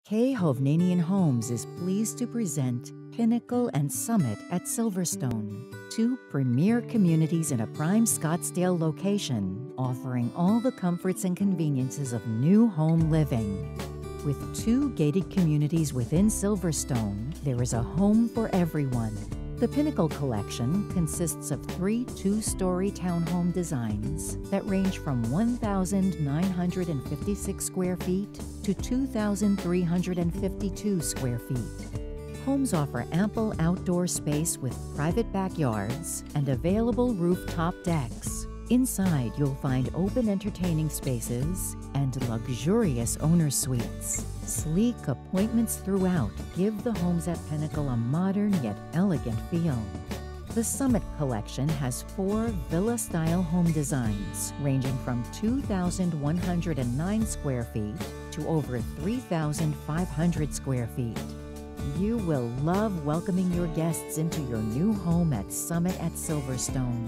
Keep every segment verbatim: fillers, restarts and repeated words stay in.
Kay Hovnanian Homes is pleased to present Pinnacle and Summit at Silverstone, two premier communities in a prime Scottsdale location, offering all the comforts and conveniences of new home living. With two gated communities within Silverstone, there is a home for everyone. The Pinnacle Collection consists of three two-story townhome designs that range from one thousand nine hundred fifty-six square feet to two thousand three hundred fifty-two square feet. Homes offer ample outdoor space with private backyards and available rooftop decks. Inside, you'll find open entertaining spaces and luxurious owner suites. Sleek appointments throughout give the homes at Pinnacle a modern yet elegant feel. The Summit Collection has four villa-style home designs ranging from two thousand one hundred nine square feet to over three thousand five hundred square feet. You will love welcoming your guests into your new home at Summit at Silverstone.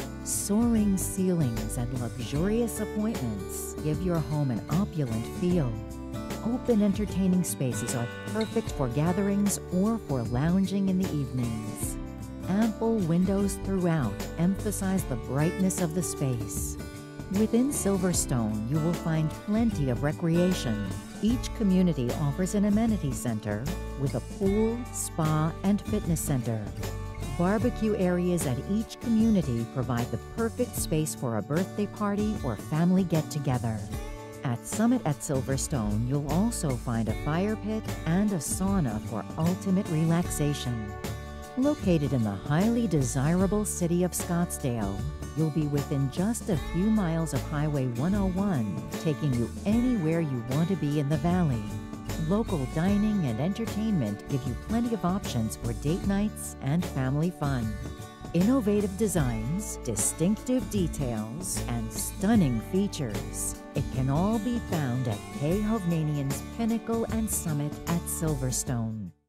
Soaring ceilings and luxurious appointments give your home an opulent feel. Open entertaining spaces are perfect for gatherings or for lounging in the evenings. Ample windows throughout emphasize the brightness of the space. Within Silverstone, you will find plenty of recreation. Each community offers an amenity center with a pool, spa, and fitness center. Barbecue areas at each community provide the perfect space for a birthday party or family get-together. At Summit at Silverstone, you'll also find a fire pit and a sauna for ultimate relaxation. Located in the highly desirable city of Scottsdale, you'll be within just a few miles of Highway one oh one, taking you anywhere you want to be in the valley. Local dining and entertainment give you plenty of options for date nights and family fun. Innovative designs, distinctive details, and stunning features. It can all be found at Kay Hovnanian's Pinnacle and Summit at Silverstone.